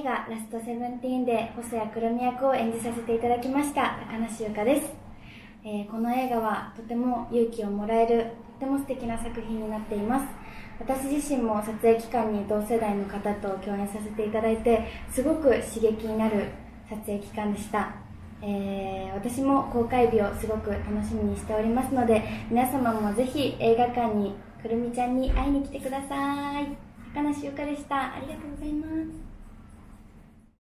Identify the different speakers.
Speaker 1: 映画「ラストセブンティーン」で細谷くるみ役を演じさせていただきました高梨優香です。この映画はとても勇気をもらえるとても素敵な作品になっています。私自身も撮影期間に同世代の方と共演させていただいてすごく刺激になる撮影期間でした。私も公開日をすごく楽しみにしておりますので、皆様もぜひ映画館にくるみちゃんに会いに来てください。高梨優香でした。ありがとうございます。